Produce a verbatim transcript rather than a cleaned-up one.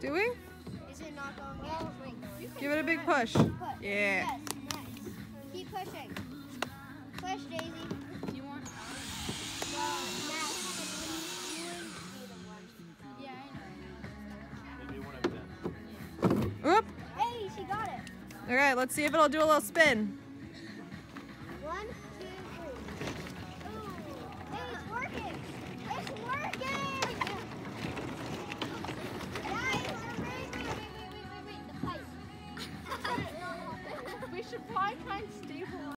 Do we? Is it not going well? Give it a big push. Push. Yeah. Yes, nice. Keep pushing. Push, Daisy. You want? Well, Matt, you wouldn't be the one. Yeah, I know. Maybe one of them. Oop. Hey, she got it. Okay, let's see if it'll do a little spin.